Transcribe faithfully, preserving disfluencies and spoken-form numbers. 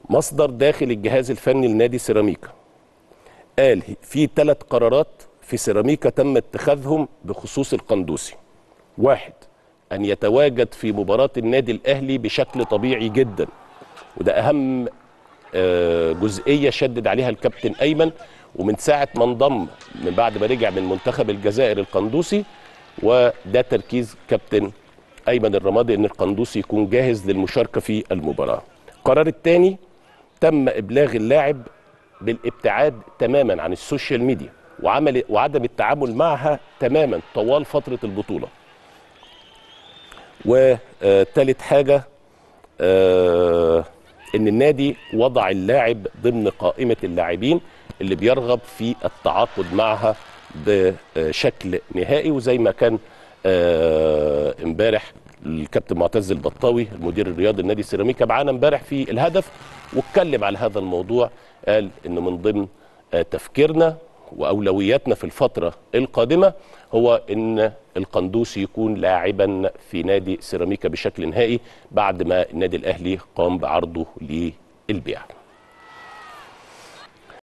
مصدر داخل الجهاز الفني لنادي سيراميكا قال في ثلاث قرارات في سيراميكا تم اتخاذهم بخصوص القندوسي. واحد، أن يتواجد في مباراة النادي الأهلي بشكل طبيعي جدا، وده أهم جزئية شدد عليها الكابتن أيمن، ومن ساعة ما انضم من بعد ما رجع من منتخب الجزائر القندوسي، وده تركيز كابتن أيمن الرمادي أن القندوسي يكون جاهز للمشاركة في المباراة. القرار الثاني، تم إبلاغ اللاعب بالابتعاد تماما عن السوشيال ميديا وعمل وعدم التعامل معها تماما طوال فترة البطولة. وثالث حاجة، آه ان النادي وضع اللاعب ضمن قائمة اللاعبين اللي بيرغب في التعاقد معها بشكل نهائي، وزي ما كان آه امبارح الكابتن معتز البطاوي المدير الرياضي لنادي سيراميكا معانا امبارح في الهدف، واتكلم على هذا الموضوع. قال ان من ضمن آه تفكيرنا واولوياتنا في الفترة القادمة هو ان القندوسي يكون لاعبا في نادي سيراميكا بشكل نهائي بعد ما النادي الاهلي قام بعرضه للبيع.